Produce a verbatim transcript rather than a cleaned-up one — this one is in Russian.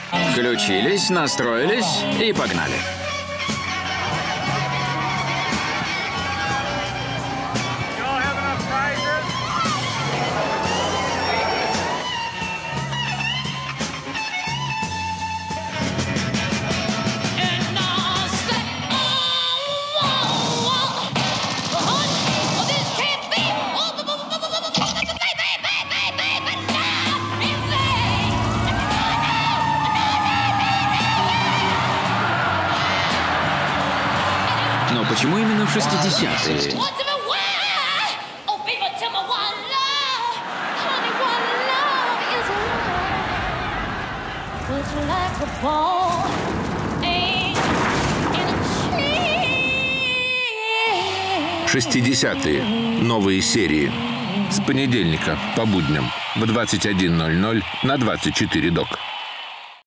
Включились, настроились и погнали. Но почему именно в шестидесятые? шестидесятые. Новые серии. С понедельника по будням в двадцать один ноль ноль на двадцать четыре док.